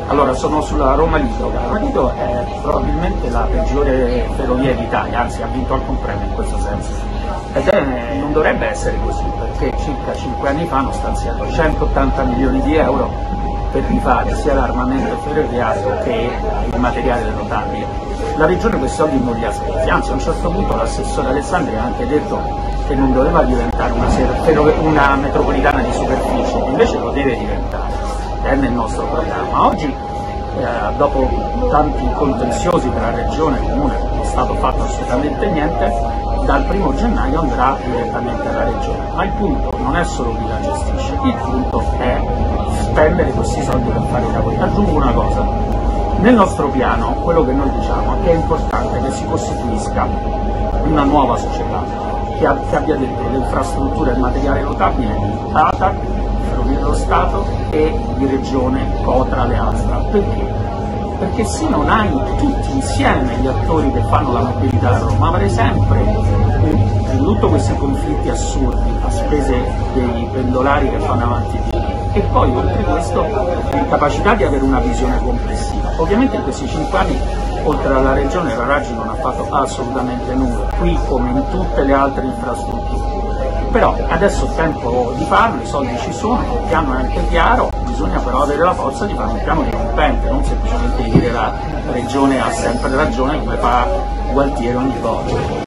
Allora, sono sulla Roma-Lido. Roma-Lido è probabilmente la peggiore ferrovia d'Italia, anzi ha vinto alcun premio in questo senso. Non dovrebbe essere così, perché circa 5 anni fa hanno stanziato 180 milioni di euro per rifare sia l'armamento ferroviario che il materiale rotabile. La Regione questi soldi non li ha spesi, anzi a un certo punto l'assessore Alessandri ha anche detto che non doveva diventare una metropolitana di superficie, invece lo deve diventare, è nel nostro programma. Oggi, dopo tanti contenziosi tra Regione e Comune, non è stato fatto assolutamente niente, dal 1° gennaio andrà direttamente alla Regione, ma il punto non è solo chi la gestisce, il punto è spendere questi soldi per fare i lavori. Aggiungo una cosa, nel nostro piano quello che noi diciamo è che è importante che si costituisca una nuova società che abbia dentro le infrastrutture e il materiale rotabile ATAC, Ferrovie dello Stato e di Regione Cotra le Astra. Perché? Perché se non hai tutti insieme gli attori che fanno la mobilità a Roma, avrai sempre in tutto questi conflitti assurdi a spese dei pendolari che fanno avanti di lì. E poi oltre questo l'incapacità di avere una visione complessiva. Ovviamente in questi 5 anni oltre alla Regione la Raggi non ha fatto assolutamente nulla, qui come in tutte le altre infrastrutture. Però adesso è tempo di farlo, i soldi ci sono, il piano è anche chiaro, bisogna però avere la forza di fare un piano dirompente, non semplicemente dire la Regione ha sempre ragione come fa Gualtieri ogni volta.